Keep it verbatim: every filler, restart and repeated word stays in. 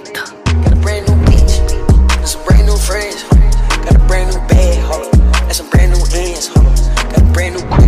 Got a brand new bitch, and some brand new friends. Got a brand new bag, hold up. And some brand new ends, hold up. Got a brand new